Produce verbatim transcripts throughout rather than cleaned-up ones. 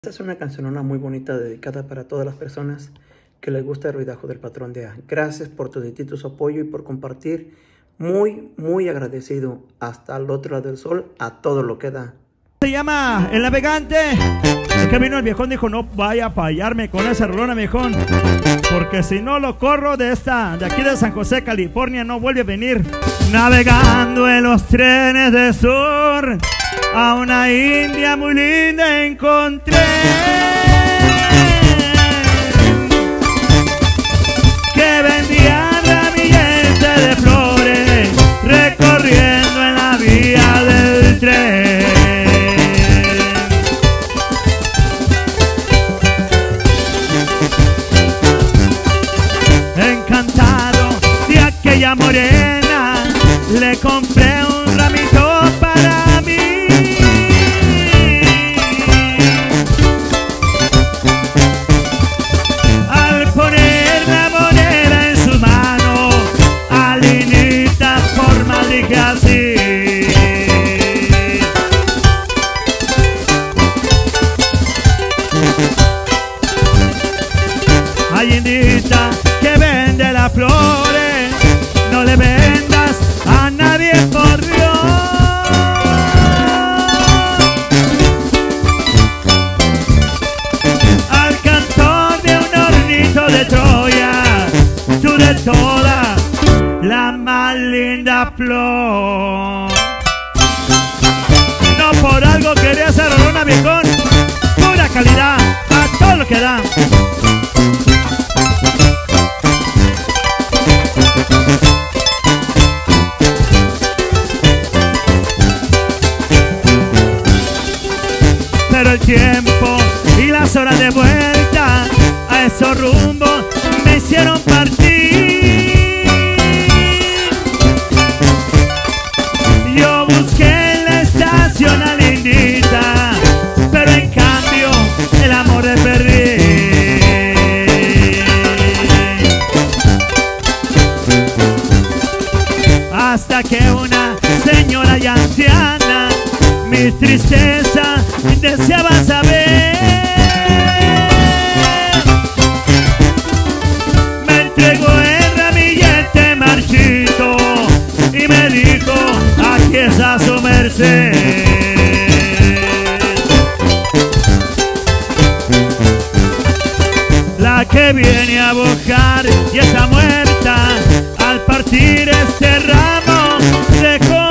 Esta es una cancionona muy bonita dedicada para todas las personas que les gusta el ruidajo del Patrón D A. Gracias por tu su apoyo y por compartir. Muy, muy agradecido. Hasta el otro lado del sol, a todo lo que da. Se llama El Navegante. Es que vino el viejón, dijo, no vaya a fallarme con esa rolona, viejón, porque si no lo corro de esta, de aquí de San José, California, no vuelve a venir. Navegando en los trenes de sur, a una india muy linda encontré, que vendía ramilletes de flores, recorriendo en la vía del tren. Encantado de aquella morena, le compré un ramito para mí. Al poner la moneda en su mano, a linita forma dije así: ay, lindita, que vende las flores, no le vendas a nadie por Dios. Al cantor de un hornito de Troya, tú de toda la más linda flor. No por algo quería hacer rolona, viejón, pura calidad, a todo lo que da. Pero el tiempo y las horas de vuelta a esos rumbos me hicieron partir. Yo busqué en la estación a lindita, pero en cambio el amor le perdí. Hasta que una señora ya anciana mi tristeza deseaba saber, me entregó el ramillete marchito y me dijo, aquí está su merced. La que viene a buscar y está muerta, al partir este ramo dejó.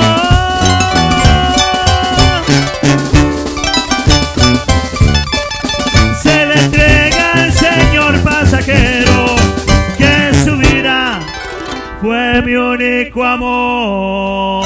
Se le entrega al señor pasajero, que su vida fue mi único amor.